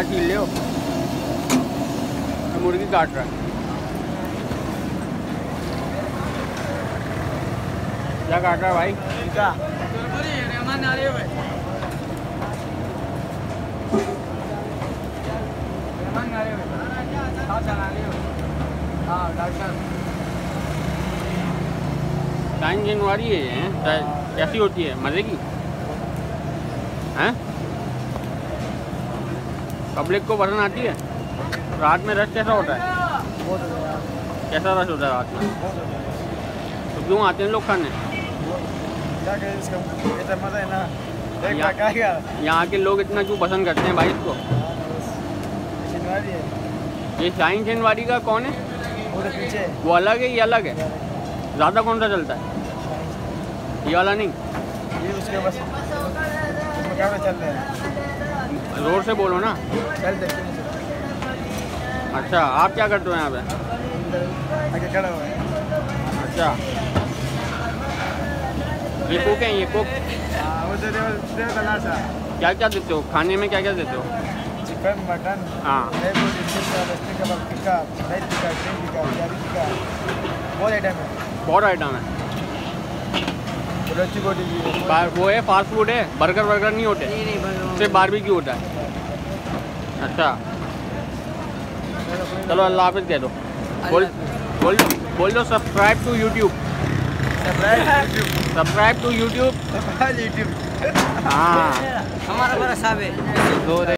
क्या छील ले हो? मुर्गी काट रहा है। क्या काट रहा है भाई? क्या? टाइम जनवरी है, कैसी होती है? मज़े की हैं? पब्लिक को पसंद आती है? रात में रश कैसा होता है? कैसा रश होता है रात में? तो क्यों आते हैं लोग खाने? मज़ा है ना। यहाँ के लोग इतना क्यों पसंद करते हैं भाई इसको? ये शाहीन जनवरी का कौन है? वो अलग है, ये अलग है? ज़्यादा कौन सा चलता है? ये वाला नहीं? ये उसके बस चलते हैं। जोर से बोलो ना। चलते। अच्छा, आप क्या करते हो यहाँ पे? आगे खड़ा हुआ है। अच्छा, ये कोक है, ये कोक वो दे दे क्या क्या देते हो खाने में? क्या क्या देते हो? चिकन, मटन, हाँ, बहुत आइटम है। बहुत आइटम है। वो है फास्ट फूड है, बर्गर वर्गर नहीं होते? सिर्फ बारबेक्यू होता है। अच्छा, चलो अल्लाह हाफिज़ कह दो। बोल दो subscribe to YouTube. Subscribe to YouTube. YouTube. हाँ, हमारा बड़ा साहब है।